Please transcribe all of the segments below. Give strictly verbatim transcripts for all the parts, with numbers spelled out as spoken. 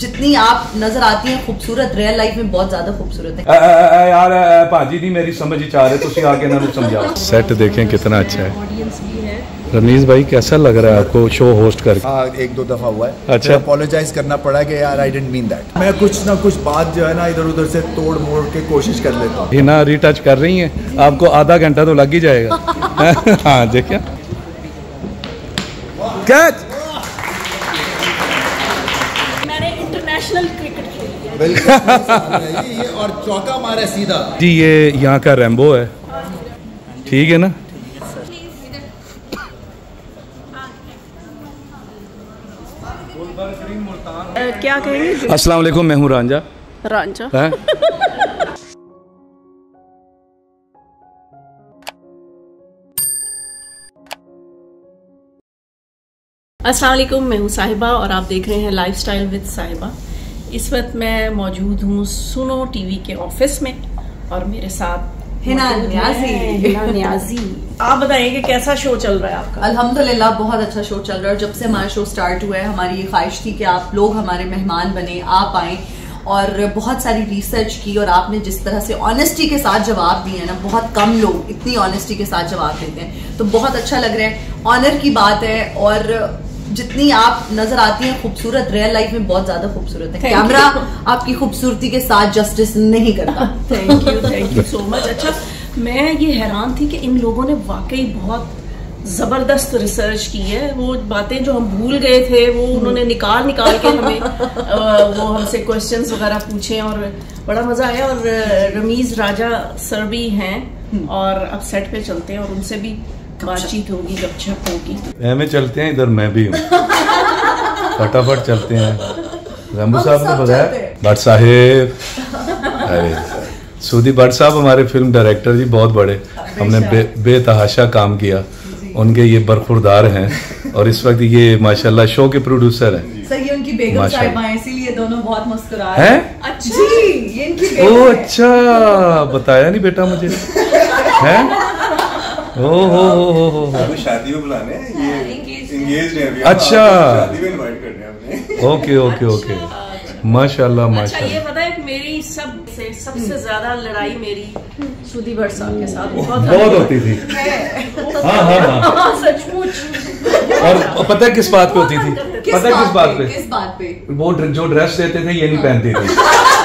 जितनी आप नजर आती हैं खूबसूरत, रियल लाइफ में बहुत ज्यादा खूबसूरत है। आ, आ, आ, यार भाजी नहीं मेरी समझ ही चाह रहे, तुसी आके ना समझाओ। सेट देखें कितना अच्छा है। ऑडियंस भी है। रमीज भाई कैसा लग रहा है आपको शो होस्ट करके? हाँ, एक दो दफा हुआ है। अच्छा, अपोलोजाइज करना पड़ा कि यार आई डिडंट मीन दैट। मैं कुछ ना कुछ बात जो है ना इधर उधर से तोड़ मोड़ के कोशिश कर लेता हूँ। ये ना रीटच कर रही हैं, आपको आधा घंटा तो लग ही जाएगा। हाँ देखिए, कैच। मैंने इंटरनेशनल क्रिकेट खेली है। बिल्कुल ये और चौका मारा सीधा। जी ये यहाँ का रैम्बो है, ठीक है ना? क्या कहेंगे? अस्सलाम वालेकुम, मैं हूँ रांझा। रांझा है? अस्सलाम वालेकुम, मैं हूँ साहिबा और आप देख रहे हैं लाइफस्टाइल विद साहिबा। इस वक्त मैं मौजूद हूँ सुनो टीवी के ऑफिस में और मेरे साथ हिना नियाजी। हिना नियाजी। आप बताइए कि कैसा शो चल रहा है आपका? अल्हम्दुलिल्लाह बहुत अच्छा शो चल रहा है। जब से हमारा शो स्टार्ट हुआ है हमारी ये ख्वाहिश थी कि आप लोग हमारे मेहमान बने, आप आए और बहुत सारी रिसर्च की और आपने जिस तरह से ऑनेस्टी के साथ जवाब दिए ना, बहुत कम लोग इतनी ऑनेस्टी के साथ जवाब देते हैं, तो बहुत अच्छा लग रहा है। ऑनर की बात है और जितनी आप नजर आती हैं खूबसूरत, रियल लाइफ में बहुत ज्यादा खूबसूरत है। कैमरा आपकी खूबसूरती के साथ जस्टिस नहीं करता। Thank you, thank you so much. अच्छा, मैं ये हैरान थी कि इन लोगों ने वाकई बहुत जबरदस्त रिसर्च की है। वो बातें जो हम भूल गए थे वो उन्होंने निकाल निकाल के हमें वो हमसे क्वेश्चंस वगैरह पूछे और बड़ा मजा आया। और रमीज राजा सर भी हैं और अब सेट पे चलते हैं और उनसे भी बातचीत होगी, गपशप होगी। हमें चलते हैं, इधर मैं भी हूँ। फटाफट चलते हैं। रंबू साहब ने बताया भट्ट साहेब, अरे सूदी भट्ट साहब हमारे फिल्म डायरेक्टर जी, बहुत बड़े, हमने बे, बेतहाशा काम किया, उनके ये बरखुरदार हैं और इस वक्त ये माशाल्लाह शो के प्रोड्यूसर हैं। सर ये उनकी बेगम साहिबा हैं, इसीलिए दोनों बहुत मुस्कुरा रहे हैं। अच्छा जी, ये इनकी बेगम ओह अच्छा, बताया नहीं बेटा मुझे। हैं? ओ हो हो हो हो अभी शादी में बुलाने हैं, ये एंगेज्ड हैं अभी। अच्छा, शादी में इनवाइट करने हैं अपने। ओके ओके ओके, माशाल्लाह अच्छा, माशाल्लाह। ये पता है कि मेरी सबसे सबसे ज्यादा लड़ाई मेरी सुधी भट्ट साहब के साथ बहुत बहुत होती थी। हाँ हाँ हाँ, सचमुच। और पता है किस बात पे होती थी? पता है किस बात पे? किस बात पे? वो जो ड्रेस देते थे ये नहीं पहनती थी।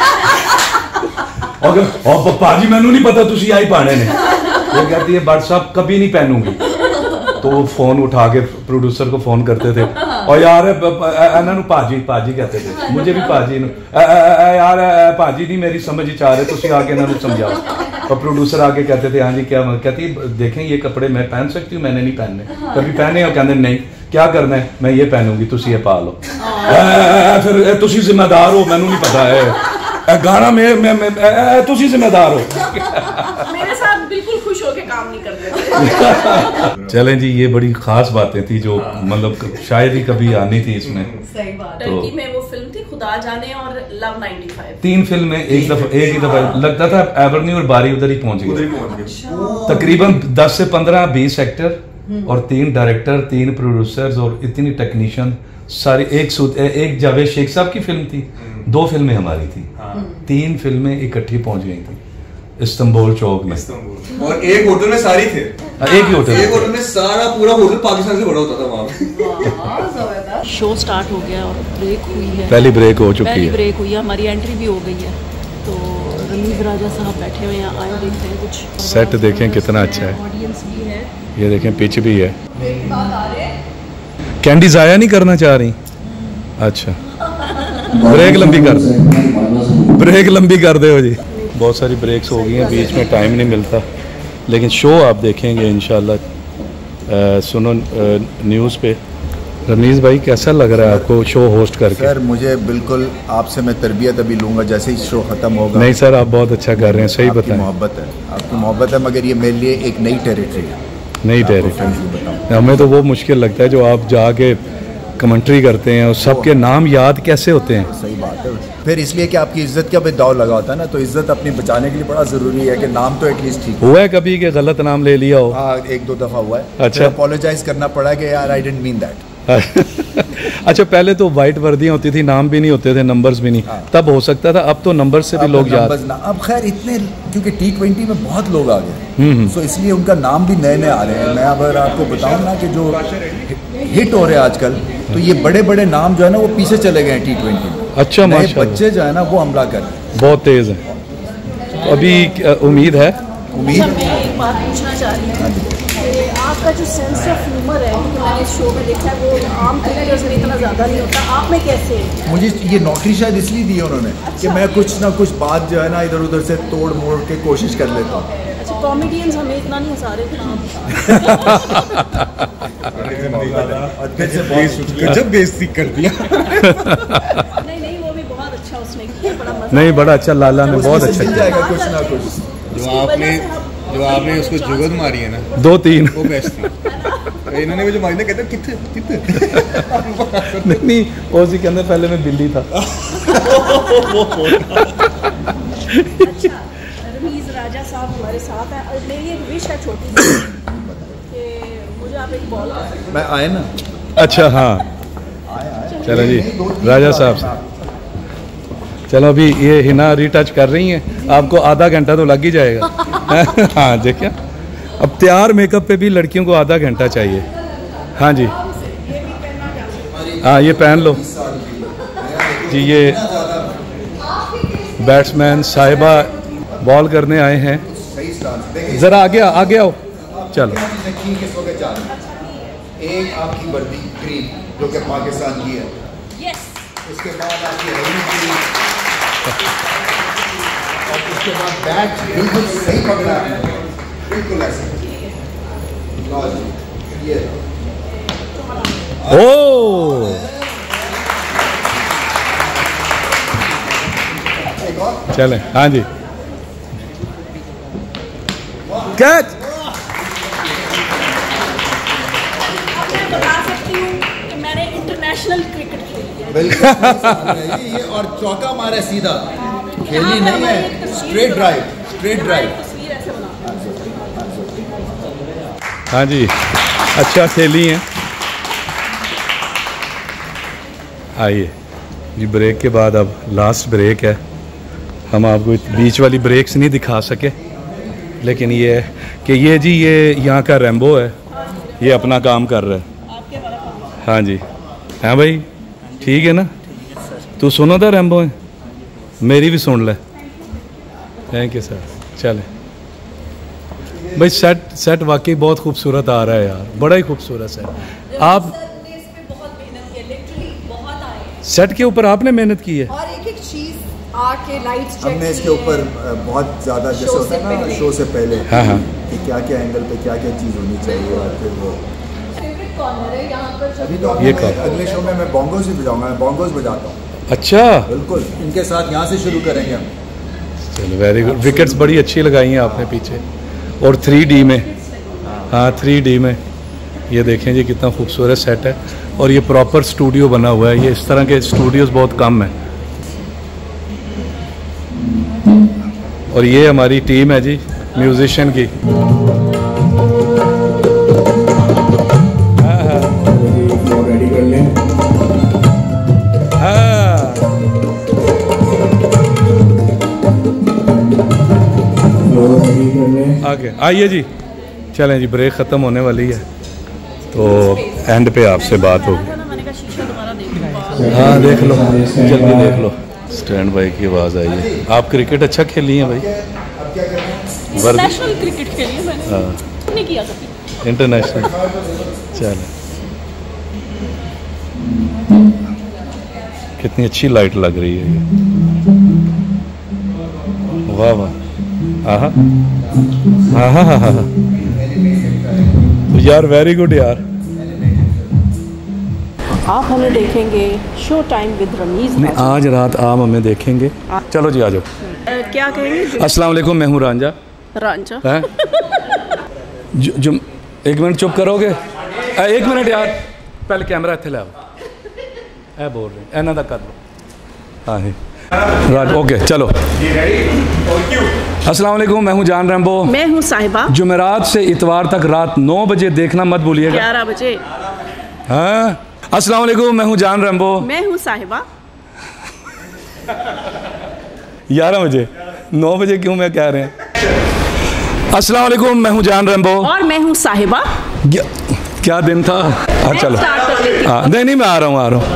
और और पाजी मैनू नहीं पता तुसी आई पाने ने। वो कहती है भट्ट साहब कभी नहीं पहनूंगी। तो वो फोन उठा के प्रोड्यूसर को फोन करते थे और यार इन्होंने पाजी पाजी कहते थे, मुझे भी पाजी यार पाजी नहीं मेरी समझ ही चाह रहे, तुसी आके इन्होंने समझाओ। और प्रोड्यूसर आके कहते थे हाँ जी क्या? कहती देखें ये कपड़े मैं पहन सकती हूँ, मैंने नहीं पहनने। कभी पहने और कहते नहीं, क्या करना है? मैं ये पहनूंगी, तुसी ये पा लो। फिर तुसी जिम्मेदार हो, मैनू नहीं पता है गाना में मैं मैं तुसी जिम्मेदार हो। मेरे साथ बिल्कुल खुश होके काम नहीं करते थे। चलें जी, ये बड़ी खास बातें थी जो मतलब शायद ही कभी आनी थी इसमें। सही बात। टर्की में वो फिल्म थी खुदा जाने और लव नाइंटी फाइव। तीन फिल्में एक दफा एक ही दफा लगता था। एवर्नी और बारी उधर ही पहुंच गए। तकरीबन दस से पंद्रह बीस एक्टर और तीन डायरेक्टर, तीन प्रोड्यूसर्स और इतनी टेक्नीशियन सारी। एक एक जावेद शेख साहब की फिल्म थी, दो फिल्में हमारी थी, तीन फिल्में इकट्ठी पहुंच गई थी इस्तांबुल चौक में। और एक होटल में सारी थे, एक ही होटल एक होटल में सारा पूरा होटल पाकिस्तान से बड़ा होता था वहाँ। शो स्टार्ट हो गया और ब्रेक हुई है। पहली ब्रेक हो चुकी पहली है। ब्रेक हुई है, हमारी एंट्री भी हो गई है। तो रमीज राजा साहब बैठे हुए हैं, आए देखते हैं कुछ। सेट देखें कितना अच्छा है। ऑडियंस भी है। ये देखें पिच भी है। कैंडी जाया नहीं करना चाह रही? अच्छा, ब्रेक लंबी कर दे, ब्रेक लंबी कर दे हो जी। बहुत सारी ब्रेक्स हो गई हैं, बीच में टाइम नहीं मिलता, लेकिन शो आप देखेंगे इंशाल्लाह सुनो न्यूज़ पे। रमीज भाई कैसा लग रहा है आपको शो होस्ट करके? सर मुझे बिल्कुल आपसे मैं तरबियत अभी लूँगा जैसे ही शो ख़त्म होगा। नहीं सर, आप बहुत अच्छा कर रहे हैं, सही बताएं। मोहब्बत है, आपकी मोहब्बत है, मगर ये मेरे लिए एक नई टेरिटरी है। नई टेरिटरी हमें तो वो मुश्किल लगता है जो आप जाके कमेंट्री करते हैं और सबके नाम याद कैसे होते हैं। सही बात है। फिर इसलिए कि आपकी इज्जत का भी दाव लगा होता है ना, तो इज्जत अपनी बचाने के लिए बड़ा जरूरी है कि नाम तो एटलीस्ट ठीक हुआ है कभी कि गलत नाम ले लिया हो? हाँ, एक दो दफा हुआ है। अच्छा, अपोलोजाइज करना पड़ा कि यार आई डिडंट मीन दैट। अच्छा, पहले तो वाइट वर्दियाँ होती थी, नाम भी नहीं होते थे, नंबर्स भी नहीं, हाँ। तब हो सकता था। अब तो नंबर से भी लोग याद। अब खैर इतने, क्योंकि टी ट्वेंटी में बहुत लोग आ गए, सो इसलिए उनका नाम भी नए नए आ रहे हैं। मैं अगर आपको बताऊं ना कि जो हिट हो रहे हैं आजकल, तो ये बड़े बड़े नाम जो है ना वो पीछे चले गए हैं टी ट्वेंटी में। अच्छा, नए माशाल्लाह, बच्चे जो है ना वो हमला कर रहे हैं, बहुत तेज है। तो अभी अ, उम्मीद है उम्मीद अच्छा, मैं एक बात पूछना चाह रही हूँ कि आपका जो सेंस ऑफ ह्यूमर है, क्योंकि मैंने इस शो में देखा है वो आम क्रिकेटर्स में इतना ज़्यादा नहीं होता, आप में कैसे है? मुझे ये नौकरी शायद इसलिए दी है उन्होंने कि मैं कुछ ना कुछ बात जो है ना इधर उधर से तोड़ मोड़ के कोशिश कर लेता हूँ। अच्छा, कॉमेडियंस हमें इतना नहीं हंसा रहे थे आप। गजब बेइज्जती कर दिया। नहीं नहीं, वो भी बहुत अच्छा उसने किया, बड़ा मजा। नहीं, बड़ा अच्छा, लाला ने बहुत उसमें अच्छा मिल किया। जाएगा कुछ ना कुछ। जो आपने जो आपने उसको जुगत मारी है ना, दो तीन वो बेस्ट थी। इन्होंने मुझे मारी ना, कहते कितने कितने नहीं नहीं, उसी के अंदर पहले मैं बिल्ली था। अच्छा, रमीज राजा साहब हमारे साथ हैं और मेरी एक विश है छोटी सी कि मुझे आप एक बॉल कर। मैं आए ना, अच्छा, हाँ, चलो जी, राजा साहब से चलो। अभी ये हिना रीटच कर रही हैं, आपको आधा घंटा तो लग ही जाएगा। हाँ, देखिए, अब तैयार मेकअप पे भी लड़कियों को आधा घंटा चाहिए। हाँ जी, हाँ, ये पहन लो जी। ये बैट्समैन साहिबा बॉल करने आए हैं, ज़रा आगे आगे आओ। चलो, एक आपकी वर्दी ग्रीन जो कि पाकिस्तान की है, उसके बाद आपकी रही और उसके बाद बैट बिल्कुल सही पकड़ा है, बिल्कुल ऐसे। ये ओ, चलें, हाँ जी, कैच। मैं बता सकती हूँ कि मैंने इंटरनेशनल क्रिकेट खेली है। बिल्कुल ये और चौका मारा सीधा, खेली नहीं है, स्ट्रेट ड्राइव, स्ट्रेट ड्राइव। तस्वीर ऐसे बना। हाँ जी, अच्छा खेली हैं। आइए जी, ब्रेक के बाद अब लास्ट ब्रेक है। हम आपको बीच वाली ब्रेक्स नहीं दिखा सके, लेकिन ये है कि ये जी ये यहाँ का रैम्बो है, ये अपना काम कर रहा है। हाँ जी, हाँ भाई, ठीक है ना? तू सुनो था रैम्बो है, मेरी भी सुन ले। Thank you sir. चले भाई, सेट सेट वाकई बहुत खूबसूरत आ रहा है यार, बड़ा ही खूबसूरत सेट। आप सेट के ऊपर आपने मेहनत की है, और एक एक चीज आके लाइट्स चेक हमने इसके ऊपर बहुत ज़्यादा जैसे होता है ना शो से पहले, हाँ हाँ, कि क्या क्या एंगल पे क्या क्या चीज़ होनी चाहिए, और फिर वो फेवरेट कॉर्नर है यहाँ पर। अभी तो ये मैं कौन? अगले शो में मैं बॉन्गोस भी बजाऊंगा, मैं बॉन्गोस बजाता हूँ। अच्छा, बिल्कुल, इनके साथ यहाँ से शुरू करेंगे हम। चलो, वेरी गुड। विकेट्स बड़ी अच्छी लगाई हैं आपने पीछे, और थ्री डी में। हाँ, थ्री डी में। ये देखें जी, कितना खूबसूरत सेट है, और ये प्रॉपर स्टूडियो बना हुआ है। ये इस तरह के स्टूडियोज बहुत कम हैं। और ये हमारी टीम है जी, म्यूजिशियन की। हाँ हाँ रेडी कर लें। हाँ, आगे आइए जी। चलें जी, ब्रेक ख़त्म होने वाली है, तो एंड पे आपसे बात होगी। मैंने कहा शीशा दोबारा देख। हाँ, देख लो, जल्दी देख लो। स्टैंड बाई की आवाज़ आई है। आप क्रिकेट अच्छा खेली हैं भाई? इंटरनेशनल क्रिकेट खेली है मैंने, हाँ, नहीं किया कभी। इंटरनेशनल। चल, कितनी अच्छी लाइट लग रही है ये। वाह वाह, हाँ हाँ हाँ हाँ हाँ, यार वेरी गुड यार। आप हमें देखेंगे शो टाइम विद रमीज। नहीं, आज रात आप हमें देखेंगे। चलो जी, आ जाओ। क्या कहेंगे? अस्सलाम वालेकुम, मैं हूँ रांझा। रांझा हैं? जो, जो एक मिनट चुप करोगे? ए, एक मिनट यार, पहले कैमरा इत्थे ले आओ। ए बोल रहे इन्हां दा कर लो। हाँ जी, राज, ओके, चलो। अस्सलाम वालेकुम, मैं हूँ जान रैम्बो। मैं हूँ साहिबा। जुमेरात से इतवार तक रात नौ बजे देखना मत भूलिएगा। ग्यारह बजे। हाँ, अस्सलाम वालेकुम, मैं हूं जान रैम्बो। मैं हूं साहिबा। ग्यारह बजे नौ बजे क्यों मैं कह रहे हैं। अस्सलाम वालेकुम, मैं हूं जान रैम्बो। और मैं हूं साहिबा। क्या दिन था। हाँ चलो, हाँ नहीं नहीं मैं आ रहा हूँ आ रहा हूँ।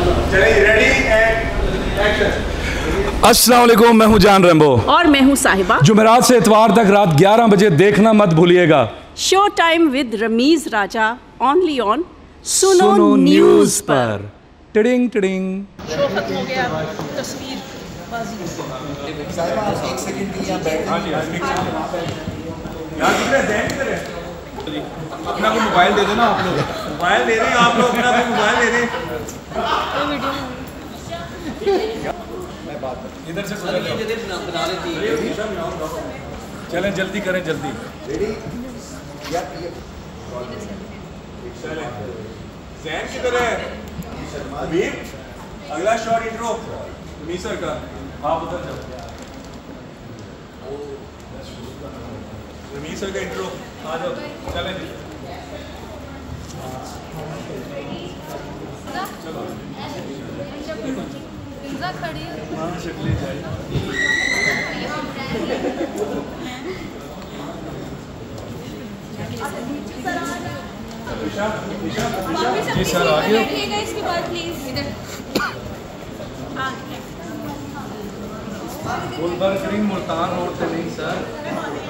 अस्सलाम वालेकुम, मैं हूं जान रैम्बो। और मैं हूं साहिबा। जुमेरात से इतवार तक रात ग्यारह बजे देखना मत भूलिएगा। Show time with Rameez Raja, only on सुनो, सुनो न्यूज पर। पर। Tiding tiding. शो खत्म हो गया, तस्वीर बाजी। एक सेकंड के लिए आप बैठ अपना को मोबाइल दे दो ना आप लोग। मोबाइल दे रहे हैं आप लोग, अपना भी मोबाइल दे रहे हैं। इधर से बना लेती है। चलें जल्दी करें, जल्दी। जैन किधर है? अमीर अगला शॉट इंट्रो रमीज सर का। आप उधर जाओ, रमीज सर का इंट्रो आ जाओ। चलें जी, हाँ चलिए जाए। जी सर आ गए। इसके बाद प्लीज इधर गुलबर्ग रिंग मुल्तान रोड से नहीं सर।